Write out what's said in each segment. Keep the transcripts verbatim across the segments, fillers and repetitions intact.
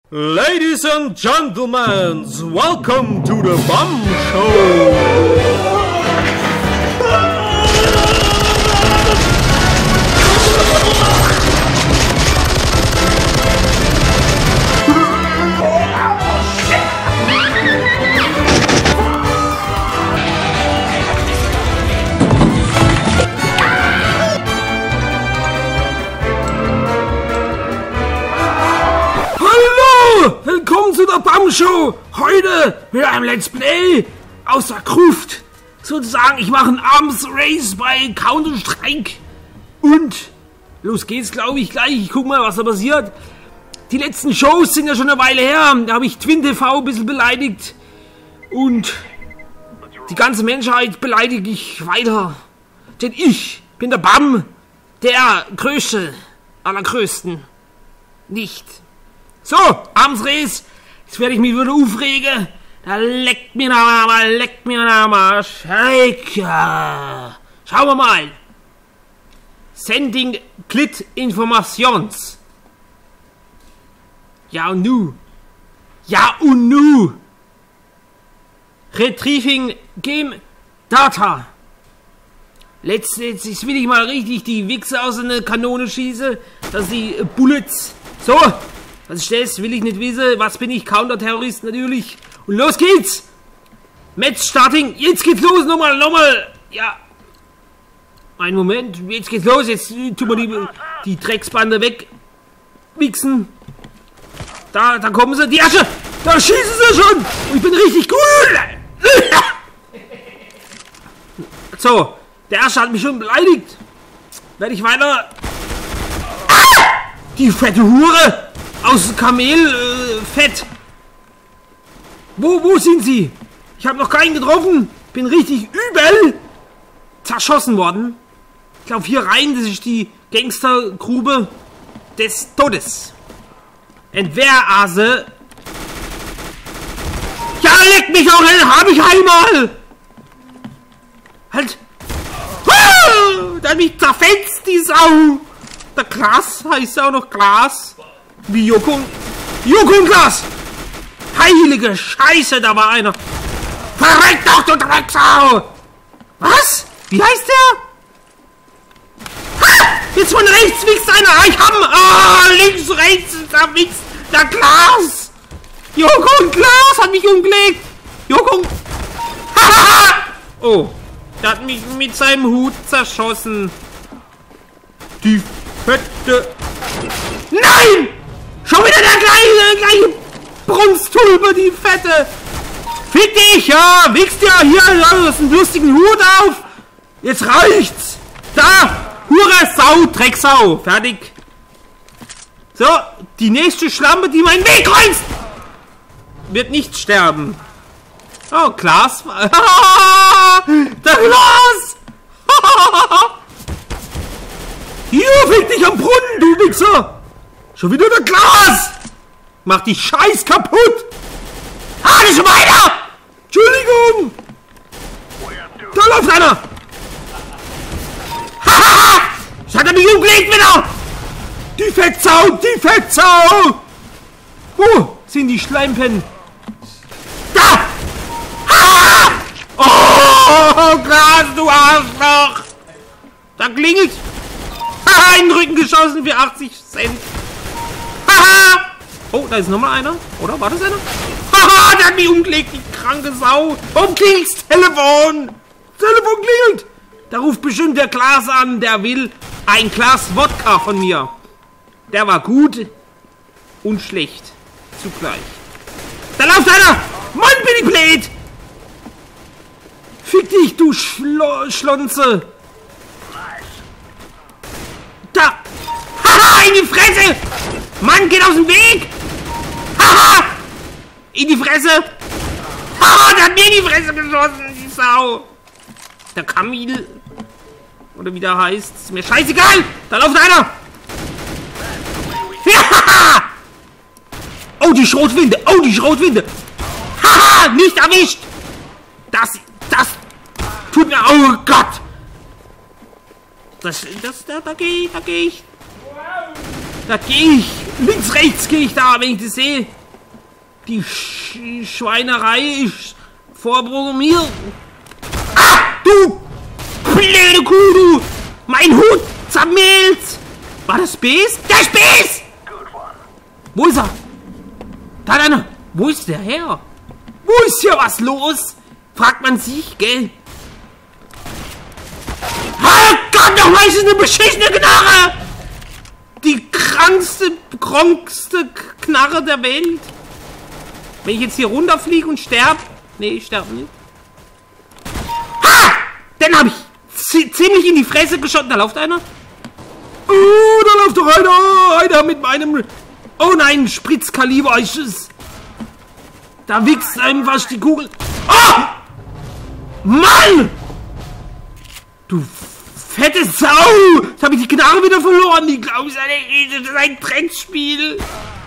Ladies and gentlemen, welcome to the Bum Show! Willkommen zu der Bum Show! Heute mit einem Let's Play aus der Gruft. Sozusagen, ich mache ein Arms Race bei Counter-Strike. Und los geht's, glaube ich, gleich. Ich guck mal, was da passiert. Die letzten Shows sind ja schon eine Weile her. Da habe ich Twin T V ein bisschen beleidigt. Und die ganze Menschheit beleidige ich weiter. Denn ich bin der Bum, der Größte, allergrößten. Nicht. So, Arms Race. Jetzt werde ich mich wieder aufregen. Da leckt mir da mal, leckt mir da mal. Scheiße. Schauen wir mal. Sending Clit Informations. Ja und nu. Ja und nu. Retrieving Game Data. Letzt, jetzt will ich mal richtig die Wichse aus einer Kanone schießen. Dass die Bullets. So. Was ist das? Will ich nicht wissen. Was bin ich? Counter-Terrorist natürlich. Und los geht's! Match starting. Jetzt geht's los. Nochmal, nochmal. Ja. Einen Moment. Jetzt geht's los. Jetzt tun wir die, die Drecksbande weg. Wichsen. Da, da kommen sie. Die Asche. Da schießen sie schon. Und ich bin richtig cool. So. Der Asche hat mich schon beleidigt. Werde ich weiter. Ah! Die fette Hure. Aus Kamelfett. Äh, wo, wo sind sie? Ich habe noch keinen getroffen. Bin richtig übel zerschossen worden. Ich glaube hier rein, das ist die Gangstergrube des Todes. Entwehrase. Ja, leck mich auch hin, hab ich einmal. Halt. Ah, da hat mich zerfetzt, die Sau. Der Glas heißt auch noch Glas. Wie Joko. Joko und Glas! Heilige Scheiße, da war einer! Verreck doch, du Drecksau! Was? Wie heißt der? Ha! Jetzt von rechts wichst einer! Ich hab ihn! Ah, links, rechts, da wichst der Glas! Joko und Glas hat mich umgelegt! Joko und... Hahaha! Oh, der hat mich mit seinem Hut zerschossen. Die fette... Nein! Schon wieder der gleiche, gleiche Brunstulpe, die fette. Fick dich, ja, wichst ja hier, ja, du hast einen lustigen Hut auf. Jetzt reicht's. Da, Hure, Sau, Drecksau, fertig. So, die nächste Schlampe, die meinen Weg kreuzt, wird nicht sterben. Oh, Glas. Der Glas. Hier, fick dich am Brunnen, du Wichser. Schon wieder der Glas! Mach die Scheiß kaputt! Ah, das ist schon weiter! Entschuldigung! Da läuft einer! Haha! Das hat er mich umgelegt wieder! Die Fettsau! Die Fettsau! Wo sind die Schleimpennen? Da! Haha! Oh, Glas, du Arschloch! Da klingelt! Haha, in den Rücken geschossen für achtzig Cent! Haha! Oh, da ist nochmal einer. Oder war das einer? Haha, der hat mich umgelegt, die kranke Sau. Warum klingelt's Telefon? Telefon klingelt. Da ruft bestimmt der Glas an, der will ein Glas Wodka von mir. Der war gut und schlecht zugleich. Da läuft einer. Mann, bin ich blöd. Fick dich, du Schlo Schlonze. Da. Haha, in die Fresse. Mann, geht aus dem Weg! Haha! In die Fresse! Haha, der hat mir in die Fresse geschossen, die Sau! Der Kamil. Oder wie der heißt. Ist mir scheißegal! Da läuft einer! Ja! Oh, die Schrotwinde! Oh, die Schrotwinde! Haha! Nicht erwischt! Das, das tut mir... Oh Gott! Das, das, da, da gehe ich, da gehe ich. Da gehe ich Links, rechts gehe ich da, wenn ich das sehe. Die Sch Schweinerei ist vorprogrammiert. Ah, du blöde Kuh, du! Mein Hut zermehlt! War das Spes? Der Spes! Wo ist er? Da hat einer. Wo ist der her? Wo ist hier was los? Fragt man sich, gell? Herrgott, nochmal, ist das eine beschissene Knarre! Die krankste, kronkste Knarre der Welt. Wenn ich jetzt hier runterfliege und sterbe. Nee, ich sterbe nicht. Ha! Den habe ich ziemlich in die Fresse geschossen. Da läuft einer. Oh, da läuft doch einer. Einer mit meinem... Oh nein, Spritzkaliber ist es. Da wichst einem fast die Kugel. Oh! Mann! Du fette Sau! Jetzt habe ich die Knarre wieder verloren. Ich glaube, das ist ein Drecksspiel.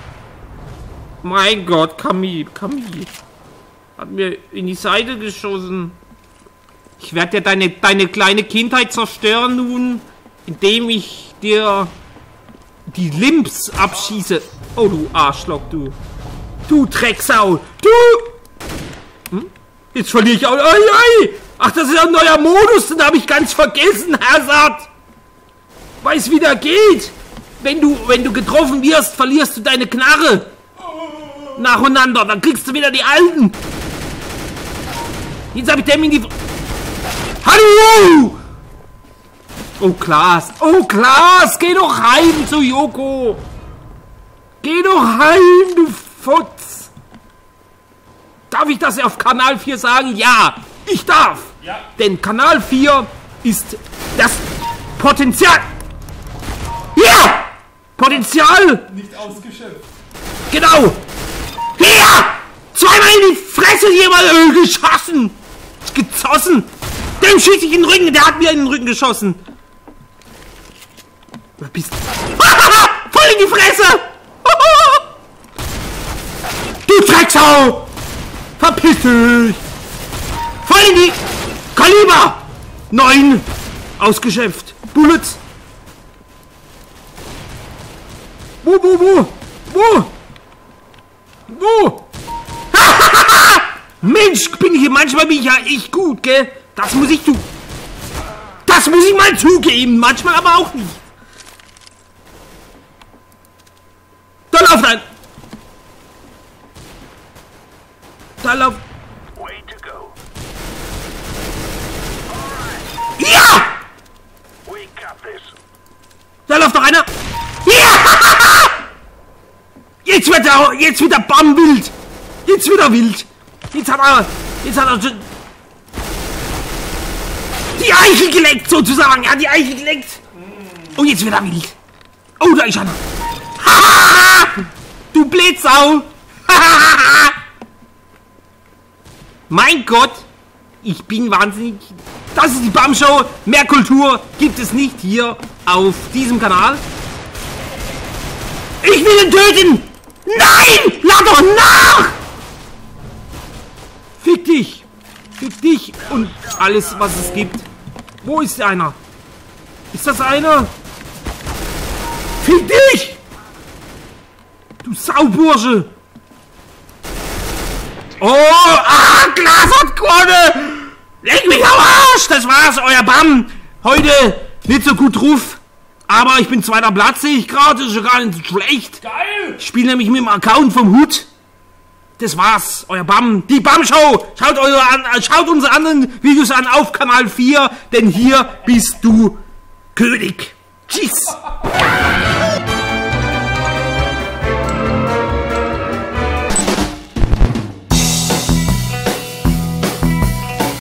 Mein Gott, Camille, Camille. Hat mir in die Seite geschossen. Ich werde dir deine, deine kleine Kindheit zerstören nun, indem ich dir die Limps abschieße. Oh, du Arschloch, du. Du Drecksau. Du! Hm? Jetzt verliere ich auch... Ei, ei. Ach, das ist ein neuer Modus. Den habe ich ganz vergessen, Hazard. Weiß, wie der geht. Wenn du, wenn du getroffen wirst, verlierst du deine Knarre. Nacheinander. Dann kriegst du wieder die alten. Jetzt habe ich dem in die... Hallo! Oh, Klaas. Oh, Klaas. Geh doch heim zu Joko. Geh doch heim, du Futz. Darf ich das auf Kanal vier sagen? Ja, ich darf. Ja. Denn Kanal vier ist das Potenzial. Ja! Potenzial. Nicht ausgeschöpft. Genau. Ja! Zweimal in die Fresse jemand geschossen. Gezossen. Dem schieße ich in den Rücken. Der hat mir in den Rücken geschossen. Wer bist du? Voll in die Fresse. Du Drecksau. Verpiss dich. Voll in die Kaliber. Neun. Ausgeschöpft. Bullets. Wo, wo, wo? Wo? Wo? Mensch, bin ich hier, manchmal bin ich ja echt gut, gell? Das muss ich tun. Das muss ich mal zugeben, manchmal aber auch nicht. Da läuft ein. Da läuft. Ja! Da läuft noch einer. Ja! Jetzt wird er, jetzt wird er bam wild. Jetzt wird er wild. Jetzt hat er, jetzt hat er die Eichel geleckt, sozusagen. Er hat die Eichel geleckt. Oh, jetzt wird er wild. Oh, da ist einer. Du Blitzsau. Mein Gott, ich bin wahnsinnig. Das ist die BAM-Show. Mehr Kultur gibt es nicht hier auf diesem Kanal. Ich will ihn töten. Nein, lad doch nach. Fick dich! Fick dich und alles, was es gibt. Wo ist einer? Ist das einer? Fick dich! Du Saubursche! Oh! Ah! Glas hat gewonnen! Leg mich am Arsch! Das war's, euer BAM! Heute nicht so gut drauf. Aber ich bin zweiter Platz, sehe ich gerade. Das ist ja gar nicht so schlecht. Geil! Ich spiele nämlich mit dem Account vom Hut. Das war's, euer BAM, die BAM-Show. Schaut, eure an, schaut unsere anderen Videos an auf Kanal vier, denn hier bist du König. Tschüss.